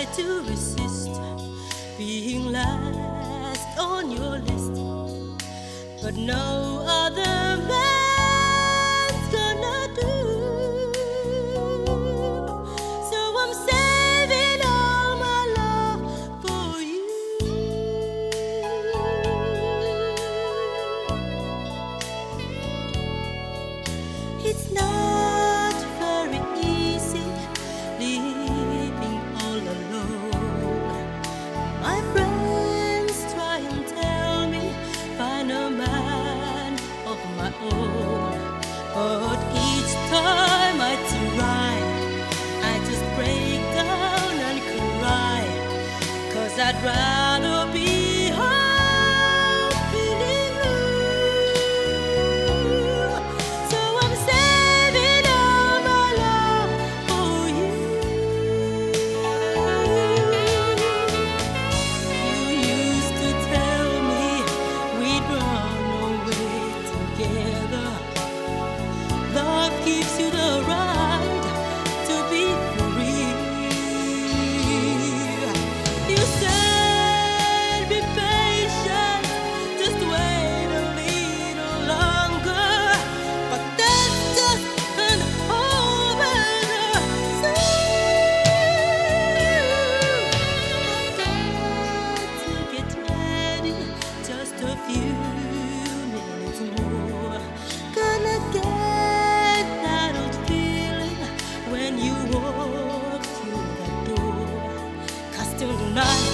to resist being last on your list, but no other man's gonna do. So I'm saving all my love for you. It's not very easy living all alone. My friends try and tell me find a man of my own, but each time I try, I just break down and cry, 'cause I'd rather be home feeling blue. So I'm saving all my love for you. You used to tell me we'd run away together. Love gives you the right to be free. You said be patient, just wait a little longer, but that's just an over I've got to get ready, just a few minutes more. Gonna get that old feeling when you walk through that door, 'cause tonight